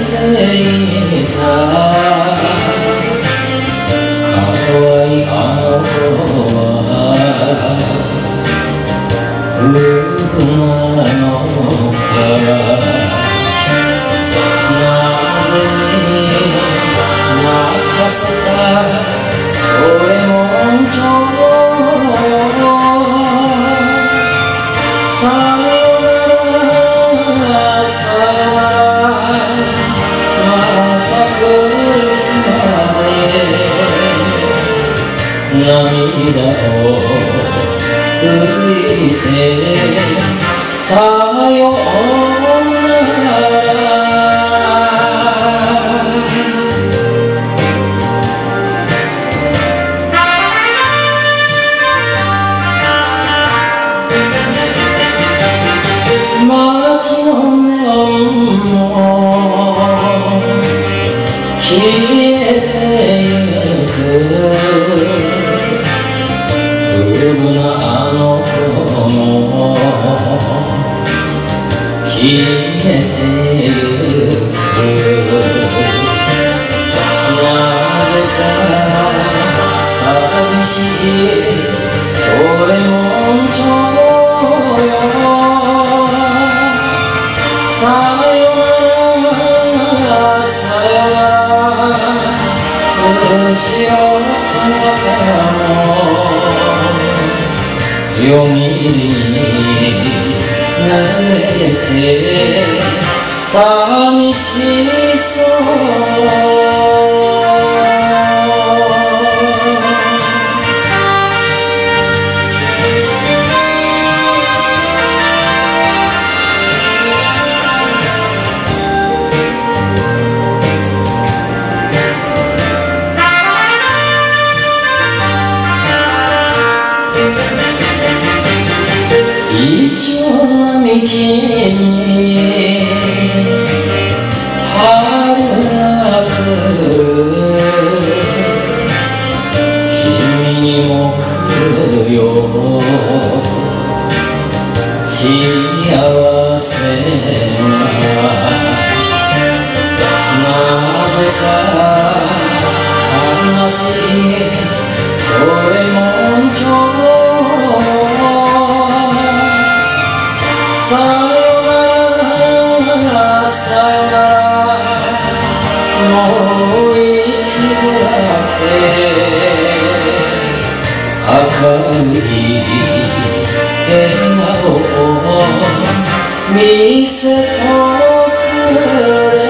ていた可愛いあの子は不遇なのかなぜに泣かせたそれもちょさよならさよならまた来るまで涙を拭いてさよなら街のネオンも消えてゆく不遇なあの子も消えてゆくなぜか寂しいそれもちょさよならさよなら後ろ姿もよみに濡れて寂しそうイチョウ並木に春が来る君にも来るよ幸せがなぜか悲しいそれもちょさよならさよならもう一度だけ明るい笑顔を見せとくれ